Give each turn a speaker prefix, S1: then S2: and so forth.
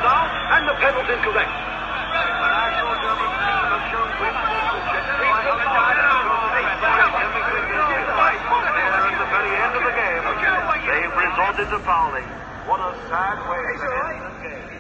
S1: foul, and the penalty is correct. At the very end of the game, they've resorted to fouling. What a sad way to end this game.